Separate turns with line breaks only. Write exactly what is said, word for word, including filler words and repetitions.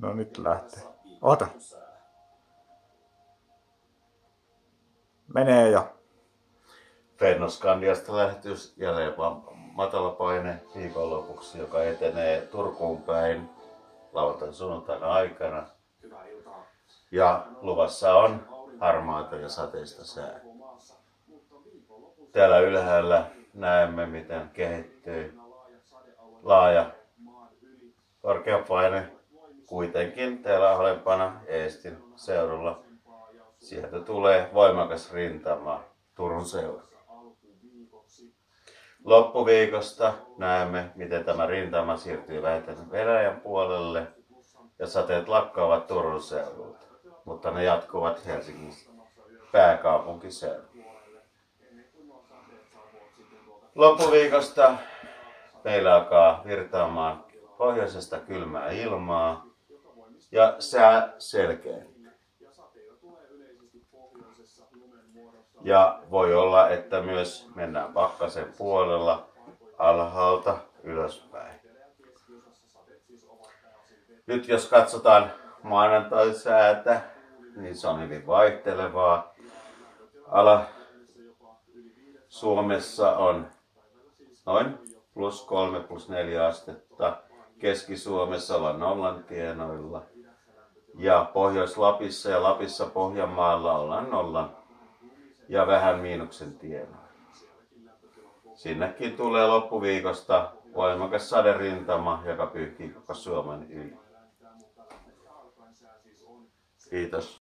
No nyt lähtee. Ota. Menee jo.
Fennoskandiasta lähetys jälleen matalapaine viikonlopuksi, joka etenee Turkuun päin lauantain sunnuntaina aikana. Ja luvassa on harmaata ja sateista sää. Täällä ylhäällä näemme, miten kehittyy laaja korkeapaine. Kuitenkin täällä alempana Eestin seudulla sieltä tulee voimakas rintama Turun seudulta. Loppuviikosta näemme, miten tämä rintama siirtyy vähitellen Venäjän puolelle ja sateet lakkaavat Turun seudulta, mutta ne jatkuvat Helsingin pääkaupunkiseudulla. Loppuviikosta meillä alkaa virtaamaan pohjoisesta kylmää ilmaa ja sää selkeä. Ja voi olla, että myös mennään pakkasen puolella alhaalta ylöspäin. Nyt jos katsotaan maanantain säätä, niin se on hyvin vaihtelevaa. Ala Suomessa on noin plus kolme, plus neljä astetta. Keski-Suomessa ollaan nollan tienoilla. Ja Pohjois-Lapissa ja Lapissa Pohjanmaalla ollaan nollan ja vähän miinuksen tienoilla. Sinnekin tulee loppuviikosta voimakas saderintama, joka pyyhkii koko Suomen yli. Kiitos.